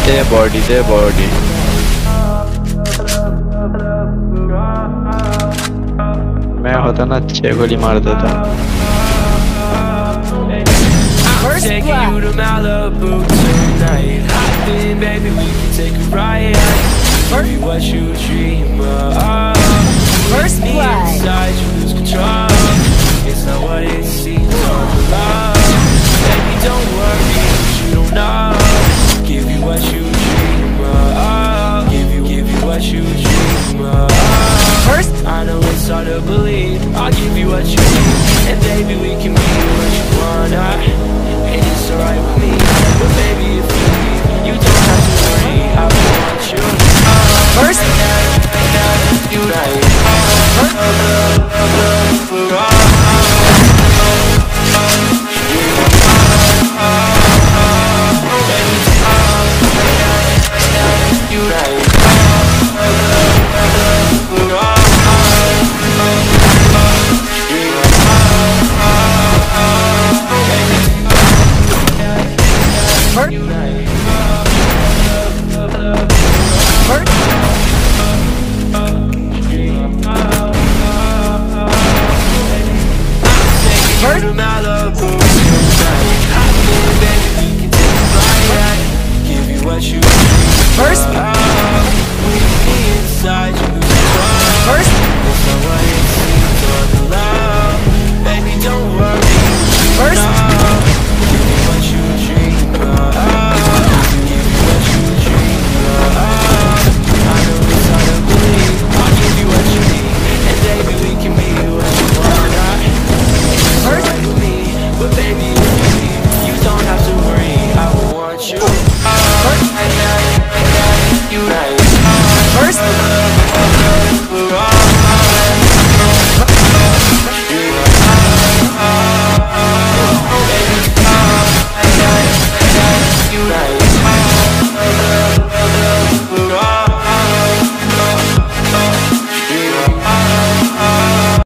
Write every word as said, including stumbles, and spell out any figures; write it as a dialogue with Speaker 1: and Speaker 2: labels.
Speaker 1: दे body दे body मैं होता ना छह गोली मार देता
Speaker 2: Taking you to Malibu tonight. Hop in, baby, we can take a ride. Show you what you dream of.
Speaker 3: First blood.
Speaker 2: Inside you lose control. It's not what it seems all along. Baby, don't worry, 'cause you don't know.